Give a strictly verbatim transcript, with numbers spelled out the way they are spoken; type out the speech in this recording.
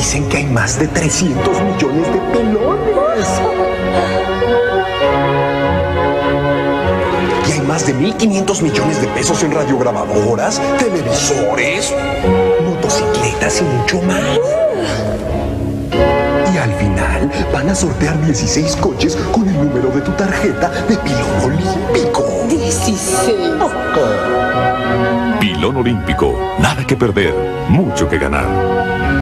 Dicen que hay más de trescientos millones de pelones. Y hay más de mil quinientos millones de pesos en radiograbadoras, televisores, motocicletas y mucho más. Y al final van a sortear dieciséis coches con el número de tu tarjeta de pilón olímpico. dieciséis. Pilón Olímpico. Nada que perder, mucho que ganar.